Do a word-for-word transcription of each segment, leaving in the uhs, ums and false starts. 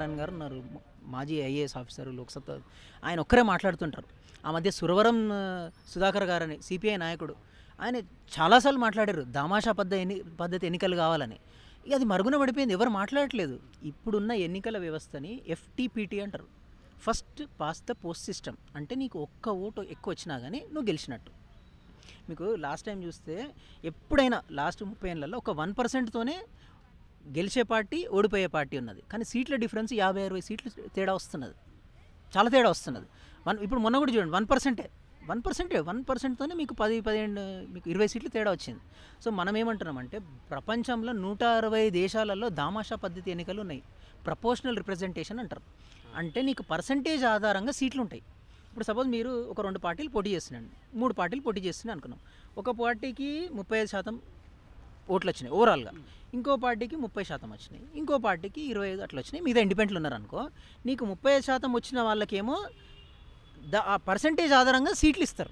సత్యనారాయణ గారు ఉన్నారు, మాజీ ఐఏఎస్ ఆఫీసర్ లోక్సత్తా, ఆయన ఒక్కరే మాట్లాడుతుంటారు. ఆ మధ్య సురవరం సుధాకర్ గారని సిపిఐ నాయకుడు, ఆయన చాలాసార్లు మాట్లాడారు దామాషా పద్ధతి ఎన్ని పద్ధతి ఎన్నికలు కావాలని. ఇక అది మరుగున పడిపోయింది, ఎవరు మాట్లాడట్లేదు. ఇప్పుడున్న ఎన్నికల వ్యవస్థని ఎఫ్టీపీటీ అంటారు, first past the post system. అంటే నీకు ఒక్క ఓటు ఎక్కువ వచ్చినా కానీ నువ్వు గెలిచినట్టు. మీకు లాస్ట్ టైం చూస్తే ఎప్పుడైనా లాస్ట్ ముప్పై ఏళ్ళలో ఒక వన్ పర్సెంట్తోనే గెలిచే పార్టీ ఓడిపోయే పార్టీ ఉన్నది. కానీ సీట్ల డిఫరెన్స్ యాభై అరవై సీట్లు తేడా వస్తున్నది, చాలా తేడా వస్తున్నది. వన్ ఇప్పుడు మొన్న కూడా చూడండి వన్ పర్సెంటే వన్ పర్సెంటే వన్ పర్సెంట్తోనే మీకు పది పదిహేను మీకు ఇరవై సీట్లు తేడా వచ్చింది. సో మనం ఏమంటున్నామంటే ప్రపంచంలో నూట అరవై దేశాలలో దామాషా పద్ధతి ఎన్నికలు ఉన్నాయి, ప్రపోర్షనల్ రిప్రజెంటేషన్ అంటారు. అంటే నీకు పర్సంటేజ్ ఆధారంగా సీట్లు ఉంటాయి. ఇప్పుడు సపోజ్ మీరు ఒక రెండు పార్టీలు పోటీ చేస్తున్నాండి, మూడు పార్టీలు పోటీ చేస్తున్నాయి అనుకున్నాం. ఒక పార్టీకి ముప్పై ఐదు శాతం ఓట్లు వచ్చినాయి ఓవరాల్గా, ఇంకో పార్టీకి ముప్పై శాతం వచ్చినాయి, ఇంకో పార్టీకి ఇరవై ఐదు అట్లా వచ్చినాయి, మిగతా ఇండిపెండెంట్లు ఉన్నారనుకో. నీకు ముప్పై ఐదు శాతం వచ్చిన వాళ్ళకేమో ద ఆ పర్సంటేజ్ ఆధారంగా సీట్లు ఇస్తారు.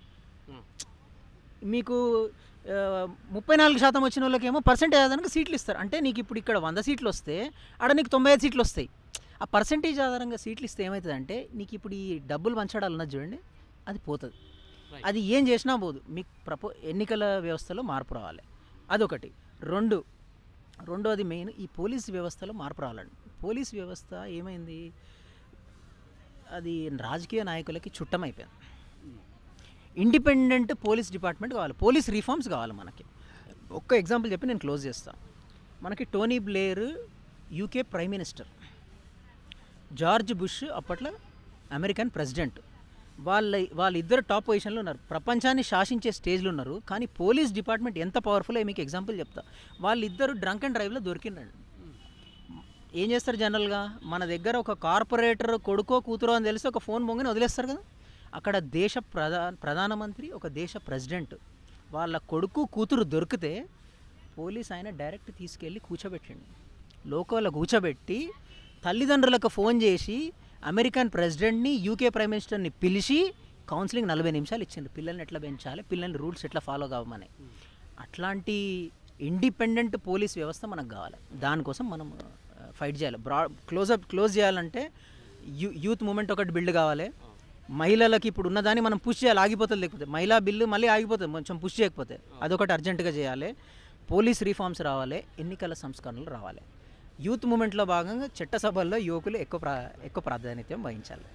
మీకు ముప్పై నాలుగు శాతం వచ్చిన వాళ్ళకేమో పర్సంటేజ్ ఆధారంగా సీట్లు ఇస్తారు. అంటే నీకు ఇప్పుడు ఇక్కడ వంద సీట్లు వస్తే ఆడ నీకు తొంభై ఐదు సీట్లు వస్తాయి. ఆ పర్సంటేజ్ ఆధారంగా సీట్లు ఇస్తే ఏమవుతుంది అంటే నీకు ఇప్పుడు ఈ డబ్బులు పంచడాలు ఉన్నది చూడండి, అది పోతుంది. అది ఏం చేసినా పోదు. మీకు ప్రపో ఎన్నికల వ్యవస్థలో మార్పు రావాలి, అదొకటి. రెండు రెండోది మెయిన్ ఈ పోలీస్ వ్యవస్థలో మార్పు రావాలండి. పోలీస్ వ్యవస్థ ఏమైంది, అది రాజకీయ నాయకులకి చుట్టమైపోయింది. ఇండిపెండెంట్ పోలీస్ డిపార్ట్మెంట్ కావాలి, పోలీస్ రిఫార్మ్స్ కావాలి మనకి. ఒక్క ఎగ్జాంపుల్ చెప్పి నేను క్లోజ్ చేస్తాను. మనకి Tony Blair UK prime minister, George Bush అప్పట్లో అమెరికన్ ప్రెసిడెంట్, వాళ్ళ వాళ్ళిద్దరు టాప్ పొజిషన్లో ఉన్నారు, ప్రపంచాన్ని శాసించే స్టేజ్లో ఉన్నారు. కానీ పోలీస్ డిపార్ట్మెంట్ ఎంత పవర్ఫుల్ మీకు ఎగ్జాంపుల్ చెప్తా. వాళ్ళిద్దరు డ్రంక్ అండ్ డ్రైవ్లో దొరికిండండి. ఏం చేస్తారు జనరల్గా, మన దగ్గర ఒక కార్పొరేటర్ కొడుకో కూతురో అని తెలిసి ఒక ఫోన్ బొంగని వదిలేస్తారు కదా. అక్కడ దేశ ప్రధా ప్రధానమంత్రి ఒక దేశ ప్రెసిడెంట్ వాళ్ళ కొడుకు కూతురు దొరికితే పోలీస్ ఆయన డైరెక్ట్ తీసుకెళ్ళి కూర్చోబెట్టండి, లోకల్లో కూర్చోబెట్టి తల్లిదండ్రులకు ఫోన్ చేసి అమెరికన్ ప్రెసిడెంట్ని యూకే ప్రైమ్ మినిస్టర్ని పిలిచి కౌన్సిలింగ్ నలభై నిమిషాలు ఇచ్చింది, పిల్లల్ని ఎట్లా పెంచాలి, పిల్లల్ని రూల్స్ ఎట్లా ఫాలో కావమని. అట్లాంటి ఇండిపెండెంట్ పోలీస్ వ్యవస్థ మనకు కావాలి. దానికోసం మనం ఫైట్ చేయాలి. బ్రా క్లోజప్ క్లోజ్ చేయాలంటే యూ యూత్ మూమెంట్ ఒకటి బిల్డ్ కావాలి. మహిళలకి ఇప్పుడు ఉన్నదాన్ని మనం పుష్ చేయాలి, ఆగిపోతుంది. లేకపోతే మహిళా బిల్లు మళ్ళీ ఆగిపోతుంది కొంచెం పుష్ చేయకపోతే, అదొకటి అర్జెంటుగా చేయాలి. పోలీస్ రిఫార్మ్స్ రావాలి, ఎన్నికల సంస్కరణలు రావాలి. యూత్ మూమెంట్లో భాగంగా చట్టసభల్లో యువకులు ఎక్కువ ప్రా ఎక్కువ ప్రాధాన్యత వహించాలి.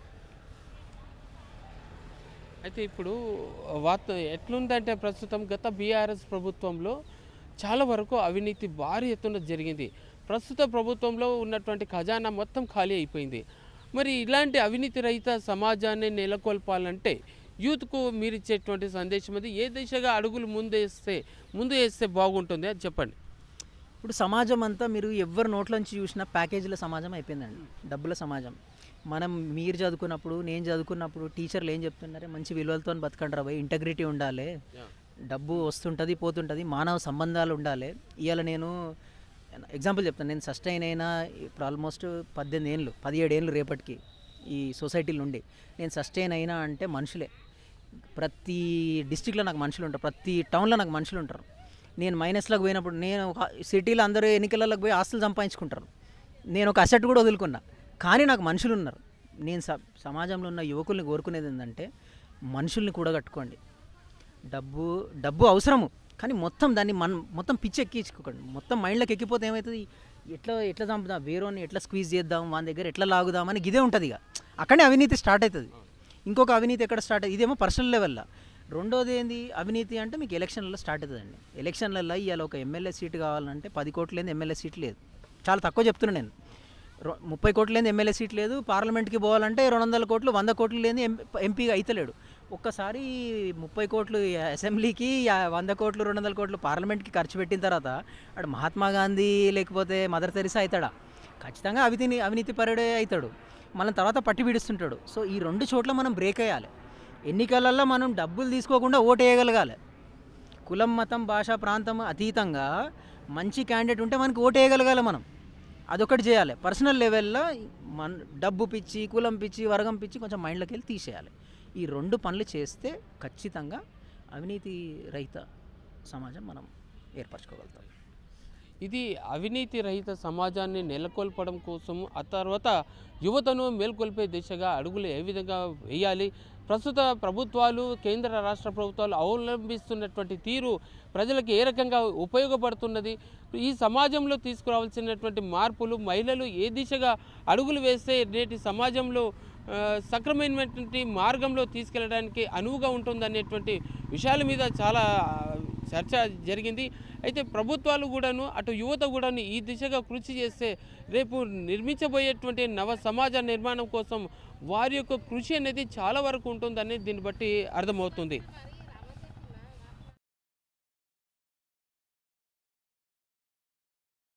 అయితే ఇప్పుడు వార్త ఎట్లుందంటే ప్రస్తుతం గత బీఆర్ఎస్ ప్రభుత్వంలో చాలా వరకు అవినీతి భారీ ఎత్తున జరిగింది. ప్రస్తుత ప్రభుత్వంలో ఉన్నటువంటి ఖజానా మొత్తం ఖాళీ అయిపోయింది. మరి ఇలాంటి అవినీతి రహిత సమాజాన్ని నెలకొల్పాలంటే యూత్కు మీరు ఇచ్చేటువంటి సందేశం అది ఏ దిశగా అడుగులు ముందేస్తే ముందు వేస్తే బాగుంటుంది అని చెప్పండి. ఇప్పుడు సమాజం అంతా మీరు ఎవరి నోట్లోంచి చూసినా ప్యాకేజీల సమాజం అయిపోయిందండి, డబ్బుల సమాజం. మనం మీరు చదువుకున్నప్పుడు నేను చదువుకున్నప్పుడు టీచర్లు ఏం చెప్తున్నారే, మంచి విలువలతో బతకండి రా భయ్, ఇంటగ్రిటీ ఉండాలి, డబ్బు వస్తుంటుంది పోతుంటుంది, మానవ సంబంధాలు ఉండాలి. ఇవాళ నేను ఎగ్జాంపుల్ చెప్తాను, నేను సస్టైన్ అయినా ఇప్పుడు ఆల్మోస్ట్ పద్దెనిమిది ఏళ్ళు పదిహేడు ఏళ్ళు రేపటికి ఈ సొసైటీలో ఉండి నేను సస్టైన్ అయినా అంటే మనుషులే. ప్రతి డిస్టిక్లో నాకు మనుషులు ఉంటారు, ప్రతి టౌన్లో నాకు మనుషులు ఉంటారు. నేను మైనస్లోకి పోయినప్పుడు నేను ఒక సిటీలో అందరూ ఎన్నికలకు పోయి ఆస్తులు సంపాదించుకుంటారు, నేను ఒక అసెట్ కూడా వదులుకున్నా, కానీ నాకు మనుషులు ఉన్నారు. నేను స సమాజంలో ఉన్న యువకుల్ని కోరుకునేది ఏంటంటే మనుషుల్ని కూడగట్టుకోండి. డబ్బు డబ్బు అవసరము, కానీ మొత్తం దాన్ని మన మొత్తం పిచ్చి ఎక్కించుకోకండి. మొత్తం మైండ్లోకి ఎక్కిపోతే ఏమవుతుంది, ఎట్లా ఎట్లా చంపుదాం, వేరేని ఎట్లా స్క్వీజ్ చేద్దాం, వాళ్ళ దగ్గర ఎట్లా లాగుదామని ఇదే ఉంటుంది. ఇక అక్కడే అవినీతి స్టార్ట్ అవుతుంది. ఇంకొక అవినీతి ఎక్కడ స్టార్ట్ అవుతుంది, ఇదేమో పర్సనల్ లెవెల్లో. రెండోది ఏంది అవినీతి అంటే మీకు ఎలక్షన్లలో స్టార్ట్ అవుతుందండి. ఎలక్షన్లలో ఇవాళ ఒక ఎమ్మెల్యే సీటు కావాలంటే పది కోట్లు లేదు ఎమ్మెల్యే సీట్ లేదు, చాలా తక్కువ చెప్తున్నాను నేను. ముప్పై కోట్లు లేని ఎమ్మెల్యే సీట్ లేదు, పార్లమెంట్కి పోవాలంటే రెండు వందల కోట్లు వంద కోట్లు లేని ఎంపీగా అయితలేడు. ఒక్కసారి ముప్పై కోట్లు అసెంబ్లీకి, వంద కోట్లు రెండు వందల కోట్లు పార్లమెంట్కి ఖర్చు పెట్టిన తర్వాత అటు మహాత్మా గాంధీ లేకపోతే మదర్ తెరిసా అవుతాడా? ఖచ్చితంగా అవినీతి అవినీతి పరుడే అవుతాడు, మనం తర్వాత పట్టి పీడిస్తుంటాడు. సో ఈ రెండు చోట్ల మనం బ్రేక్ అయ్యాలి. ఎన్నికలలో మనం డబ్బులు తీసుకోకుండా ఓటు వేయగలగాలి. కులం మతం భాష ప్రాంతం అతీతంగా మంచి క్యాండిడేట్ ఉంటే మనకి ఓటు వేయగలగాలి. మనం అదొకటి చేయాలి. పర్సనల్ లెవెల్లో మన డబ్బు పిచ్చి, కులం పిచ్చి, వర్గం పిచ్చి కొంచెం మైండ్లోకి వెళ్ళి తీసేయాలి. ఈ రెండు పనులు చేస్తే ఖచ్చితంగా అవినీతి రహిత సమాజం మనం ఏర్పరచుకోగలుగుతాం. ఇది అవినీతి రహిత సమాజాన్ని నెలకొల్పడం కోసం ఆ తర్వాత యువతను మేల్కొల్పే దిశగా అడుగులు ఏ విధంగా వేయాలి, ప్రస్తుత ప్రభుత్వాలు కేంద్ర రాష్ట్ర ప్రభుత్వాలు అవలంబిస్తున్నటువంటి తీరు ప్రజలకు ఏ రకంగా ఉపయోగపడుతున్నది, ఈ సమాజంలో తీసుకురావాల్సినటువంటి మార్పులు మహిళలు ఏ దిశగా అడుగులు వేస్తే నేటి సమాజంలో సక్రమైనటువంటి మార్గంలో తీసుకెళ్ళడానికి అనువుగా ఉంటుందనేటువంటి విషయాల మీద చాలా చర్చ జరిగింది. అయితే ప్రభుత్వాలు కూడాను అటు యువత కూడాను ఈ దిశగా కృషి చేస్తే రేపు నిర్మించబోయేటువంటి నవ సమాజ నిర్మాణం కోసం వారి యొక్క కృషి అనేది చాలా వరకు ఉంటుందని దీన్ని బట్టి అర్థమవుతుంది.